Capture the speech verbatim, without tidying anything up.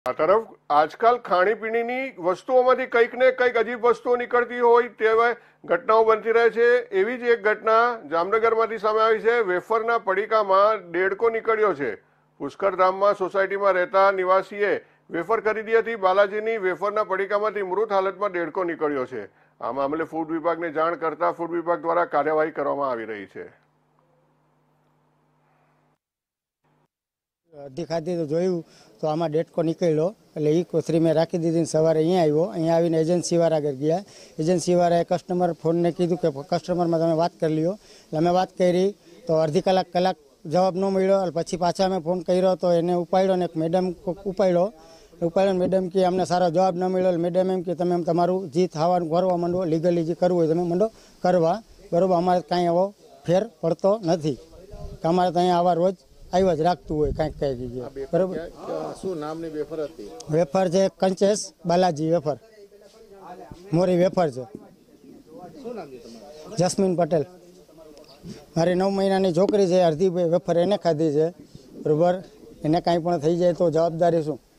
આ તરફ આજકાલ ખાણીપીણીની વસ્તુઓમાંથી કંઈક ને કંઈક અજીબ વસ્તુઓ નીકળતી હોય તેવા ઘટનાઓ બનતી રહે છે। એવી જ એક ઘટના જામનગરમાંથી સામે આવી છે। વેફરના પડીકામાં દેડકો નીકળ્યો છે। પુષ્કરધામમાં સોસાયટીમાં રહેતા નિવાસીએ વેફર ખરીદી હતી। બાલાજીની વેફરના પડીકામાંથી મૃત હાલતમાં દેડકો નીકળ્યો છે। આ મામલે ફૂડ વિભાગને જાણ કરતા ફૂડ વિભાગ દ્વારા કાર્યવાહી કરવામાં આવી રહી છે। અડધી ખાધી તો જોયું તો આમાં ડેટકો નીકળ્યો એટલે એ કોથરી મેં રાખી દીધી। સવારે અહીંયા આવ્યો, અહીંયા આવીને એજન્સીવાળા આગળ ગયા। એજન્સીવાળાએ કસ્ટમર ફોનને કીધું કે કસ્ટમરમાં તમે વાત કરી લ્યો। એટલે અમે વાત કરી તો અડધી કલાક કલાક જવાબ ન મળ્યો। પછી પાછા અમે ફોન કર્યો તો એને ઉપાડ્યો ને એક મેડમ ઉપાડ્યો ઉપાડ્યો મેડમ કે અમને સારો જવાબ ન મળ્યો। મેડમ એમ કે તમે તમારું જે થવાનું કરવા માંડો, લીગલી જે કરવું હોય તમે માંડો કરવા, બરાબર। અમારે કાંઈ એવો ફેર પડતો નથી કે અમારે તો અહીંયા આવા રોજ આવ્યા જ રાખતું હોય કાંઈક કાંઈક જગ્યાએ, બરાબર। શું નામની વેફર હતી? વેફર છે કંચેશ બાલાજી વેફર, મોરી વેફર છે। શું નામ છે તમારું? જસ્મીન પટેલ। મારી નવ મહિનાની છોકરી છે, અડધી વેફર એને ખાધી છે, બરાબર। એને કાંઈ પણ થઈ જાય તો જવાબદારી શું?